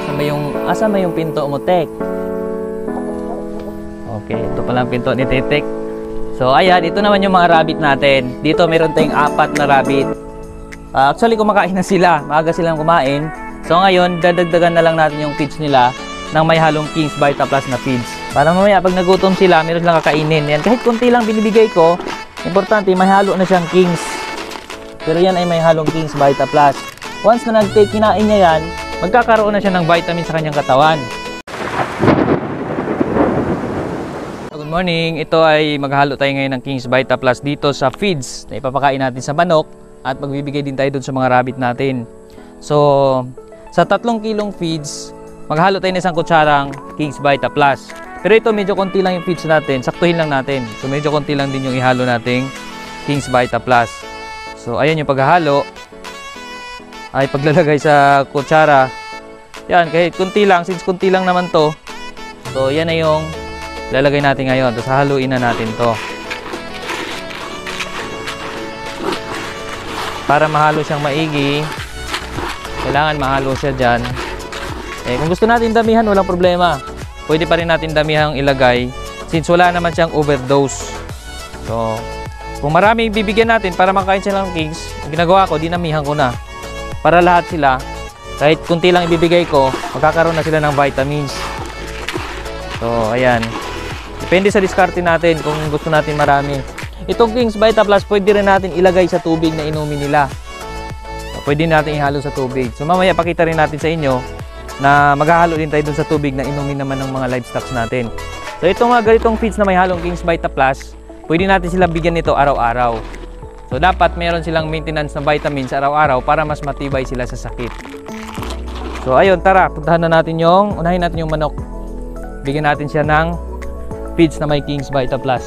Asan ba yung pinto mo, Tek? Okay, ito pala ang pinto ni Tetek. So, ayan, ito naman yung mga rabbit natin. Dito meron tayong 4 na rabbit. Actually, kumakain na sila. Maaga silang kumain. So, ngayon, dadagdagan na lang natin yung feeds nila ng may halong King's Vita Plus na feeds. Para mamaya, pag nagutom sila, meron silang kakainin. Yan, kahit konti lang binibigay ko, importante, may halo na siyang King's. Pero yan ay may halong King's Vita Plus. Once na kinain niya yan, magkakaroon na siya ng vitamin sa kanyang katawan. Good morning. Ito ay maghalo tayo ngayon ng King's Vita Plus dito sa feeds na ipapakain natin sa manok at magbibigay din tayo doon sa mga rabbit natin. So, sa 3 kilong feeds, maghalo tayo ng 1 kutsarang King's Vita Plus. Pero ito medyo konti lang yung feeds natin, saktuhin lang natin. So, medyo konti lang din yung ihalo nating King's Vita Plus. So, ayan yung paghahalo. Ay paglalagay sa kutsara. Yan, kahit kunti lang, since kunti lang naman to. So, yan na yung lalagay natin ngayon. Tapos haluin na natin to. Para mahalo siyang maigi, kailangan mahalo siya dyan. Kung gusto natin damihan, walang problema. Pwede pa rin natin damihang ilagay since wala naman siyang overdose. So, kung marami bibigyan natin para makain sila ng King's, ginagawa ko, dinamihan ko na. Para lahat sila, kahit kunti lang ibibigay ko, magkakaroon na sila ng vitamins. So, ayan. Depende sa diskarte natin kung gusto natin marami. Itong King's Vita Plus, pwede rin natin ilagay sa tubig na inumin nila. So, pwede natin ihalo sa tubig. So, mamaya pakita rin natin sa inyo na maghahalo din tayo dun sa tubig na inumin naman ng mga livestock natin. So, itong mga ganitong feeds na may halong King's Vita Plus, pwede natin sila bigyan nito araw-araw. So, dapat meron silang maintenance ng vitamins araw-araw para mas matibay sila sa sakit. So, ayun, tara, unahin natin yung manok. Bigyan natin siya ng feeds na may King's Vita Plus.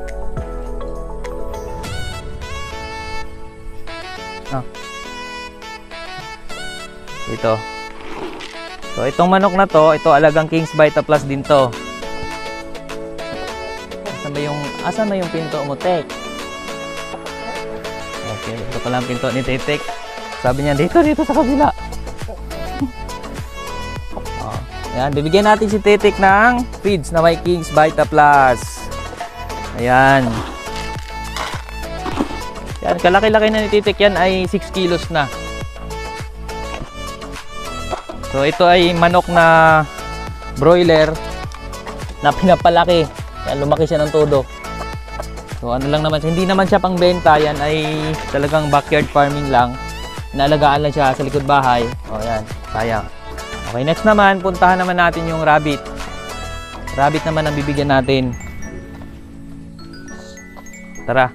Ito. So, itong manok na to, ito alagang King's Vita Plus din to. Asan ba yung pinto mo, Tek? Okay, ito pala ang pinto ni Tetek. Sabi niya, dito sa kabila. Ayan, bibigyan natin si Tetek ng feeds na may King's Vita Plus. Ayan. Yan, kalaki-laki na ni Tetek. Yan ay 6 kilos na. So, ito ay manok na broiler na pinapalaki. Yan, lumaki siya ng todo. So, ano lang naman, hindi naman siya pang benta. Yan ay talagang backyard farming lang. Inaalagaan lang siya sa likod bahay. O, yan, sayang. Okay, next naman, puntahan naman natin yung rabbit. Rabbit naman ang bibigyan natin. Tara.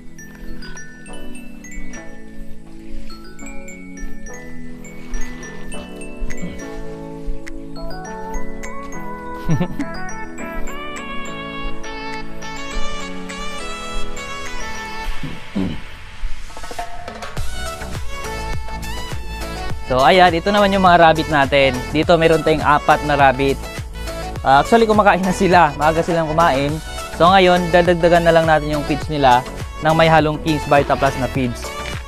So, ayan, ito naman yung mga rabbit natin. Dito meron tayong 4 na rabbit. Actually, kumakain na sila. Maaga silang kumain. So, ngayon, dadagdagan na lang natin yung feeds nila ng may halong King's Vita Plus na feeds.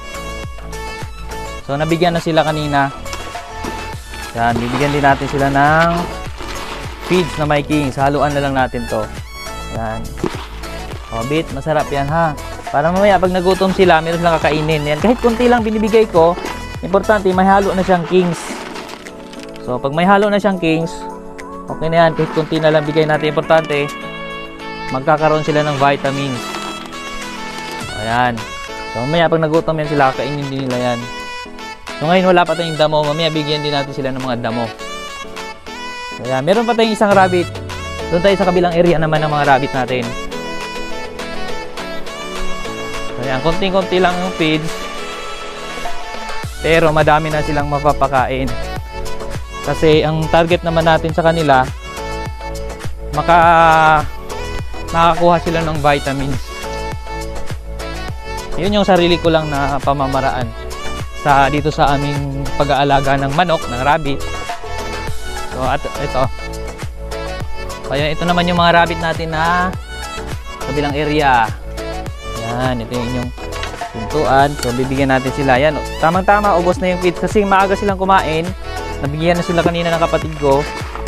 So, nabigyan na sila kanina. Yan, bibigyan din natin sila ng feeds na may King's. Haluan na lang natin to. Yan. O, bit, masarap yan ha. Para mamaya, pag nagutom sila, meron silang kakainin. Yan, kahit kunti lang binibigay ko, importante, may halo na siyang King's. So, pag may halo na siyang King's, okay na yan. Kahit kunti na lang bigay natin. Importante, magkakaroon sila ng vitamins. Ayan. So, mamaya pag nagutom yan sila, kainin din nila yan. So, ngayon wala pa tayong damo. Mamaya bigyan din natin sila ng mga damo. So, ayan. Meron pa tayong isang rabbit. Doon tayo sa kabilang area naman ng mga rabbit natin. So, ayan. Konting-konti lang yung feeds. Pero madami na silang mapapakain. Kasi ang target naman natin sa kanila, makakuha sila ng vitamins. Yun yung sarili ko lang na pamamaraan dito sa aming pag-aalaga ng manok, ng rabbit. So, at ito. Ayan, ito naman yung mga rabbit natin na kabilang area. Yan, ito yung inyong pintuan. So, bibigyan natin sila. Yan, tamang-tama, ubos na yung feeds kasi maaga silang kumain. Nabigyan na sila kanina ng kapatid ko.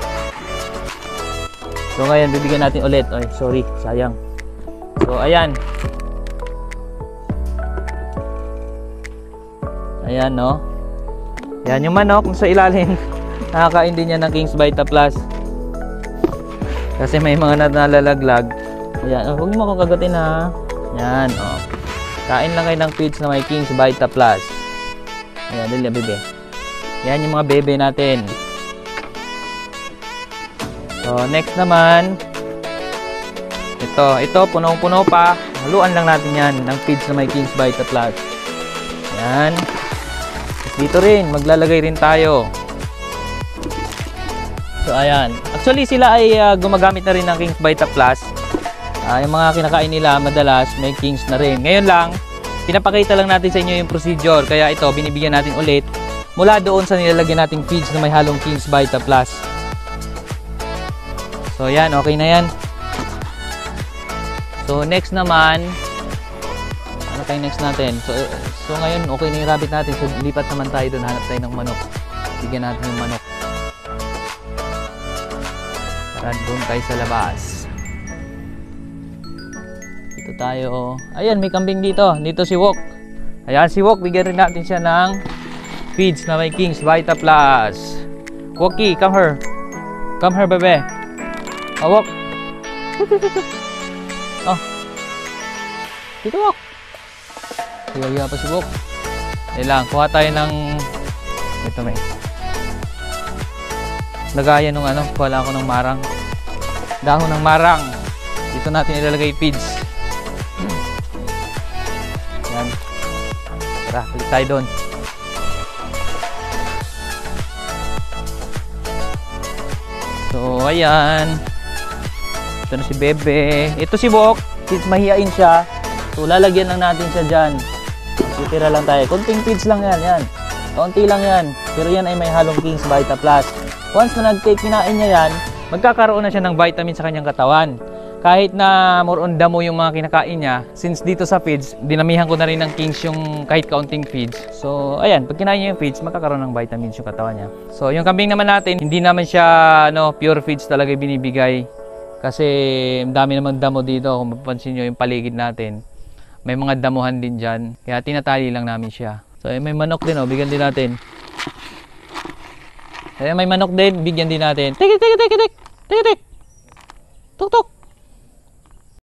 So ngayon, bibigyan natin ulit. Ay, sorry, sayang. So, ayan. Ayan, no? Ayan yung manok sa ilalim. Nakakain din yan ng King's Vita Plus. Kasi may mga nalalaglag. Ayan, oh, huwag mo akong kagatin ha. Ayan, oh. Kain lang kayo ng feeds na may King's Vita Plus. Ayan, dali bebe. Ayan yung mga bebe natin. So, next naman, ito punong-puno pa. Haluan lang natin yan ng feeds na may King's Vita Plus. Ayan. Dito rin, maglalagay rin tayo. So, ayan. Actually, sila ay gumagamit na rin ng King's Vita Plus. Yung mga kinakain nila, madalas, may King's na rin. Ngayon lang, pinapakita lang natin sa inyo yung procedure. Kaya ito, binibigyan natin ulit mula doon sa nilalagyan nating feeds na may halong King's Vita Plus. So, yan. Okay na yan. So, next naman, ano tayo next natin? So ngayon, okay na yung rabbit natin. So, lipat naman tayo doon. Hanap tayo ng manok. Bigyan natin yung manok. Tara, doon tayo sa labas. Dito tayo. Ayan, may kambing dito. Dito si Wok. Ayan, si Wok. Bigyan rin natin siya ng feeds na may King's Vita Plus. Woki, come here. Come here, bebe. Oh, Wok. Oh. Dito, Wok. Hiya pa si Wok. Dahil lang, kuha tayo ng ito may lagayan ng ano, kuha ko ng marang. Dahon ng marang. Dito natin ilalagay feeds. Yan. Tara, balik tayo doon. So, ayan. Ito na si Bebe. Ito si Wok. Since mahihain siya, so lalagyan lang natin siya dyan. Titira lang tayo. Konting feeds lang yan. Yan. Konti lang yan. Pero yan ay may halong King's Vita Plus. Once na kinain niya yan, magkakaroon na siya ng vitamin sa kanyang katawan. Kahit na more on damo yung mga kinakain niya, since dito sa feeds, dinamihan ko na rin ng King's yung kahit kaunting feeds. So, ayan, pag kinain niya yung feeds, magkakaroon ng vitamins yung katawan niya. So, yung kambing naman natin, hindi naman siya pure feeds talaga binibigay. Kasi dami namang damo dito. Kung mapapansin nyo yung paligid natin, may mga damuhan din dyan. Kaya tinatali lang namin siya. So, may manok din, bigyan din natin. Kaya may manok din, bigyan din natin. Tik, tik, tik, tik, tik, tik, tik. Tuk, tuk.